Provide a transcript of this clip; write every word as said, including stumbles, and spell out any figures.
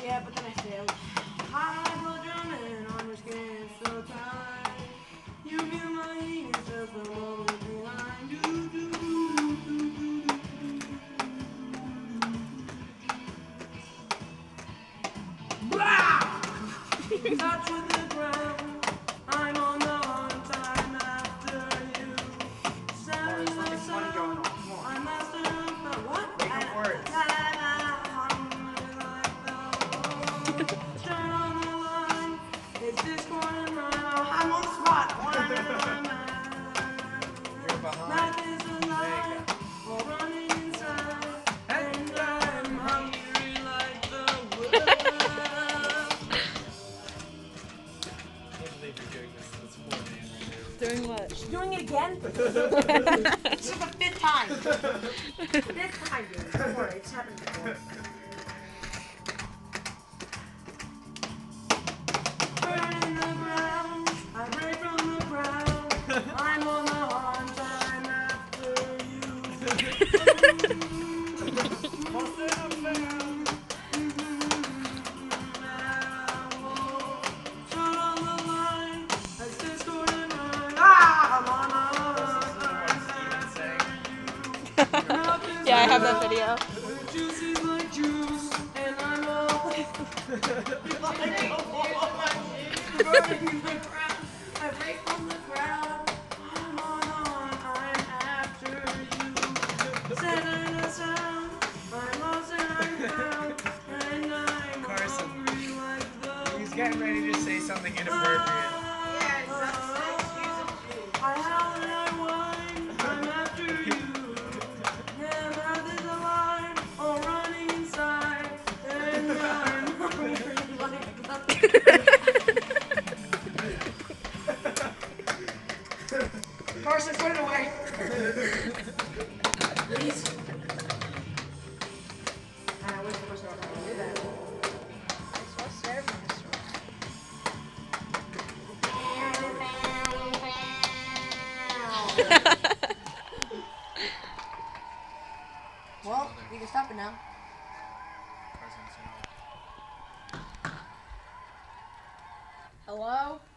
Yeah, but then I failed. High blood drowning on your skin so tight. You feel my heat is just a moment behind. Do, do, do, do, do, do, do. Touch with the ground. I'm on the hunt. I'm after you. Sound the sound. I'm master of the what? Make up words. Turn on the line. It's this corner now. I'm on the spot. You're behind. Life is alive. All running inside. And I'm hungry like the world. I can't believe you're doing this. It's four man. Doing what? She's doing it again? This is the fifth time. Fifth time, dude. Don't worry, it's happened before. Burning the ground, I break from the ground. I'm on the hunt, I'm after you. Lost in a found. Shut on the line, as this golden run. Ah, I'm on the hunt. Yeah, I have that video. Juicy like juice, and I'm all like burning the ground. I break from the ground. I'm on the hunt, I'm after you. Setting a sound, I'm lost and I'm found, and I'm Carson. hungry like the He's getting ready to say something inappropriate. I howl and I whine, I'm after you. Yeah, mouth is alive, all running inside, and I'm hungry like the Carson, put it away. Please. I wish I was not going to do that. It's so serving this Well, you can stop it now. Carson's, you know. Hello?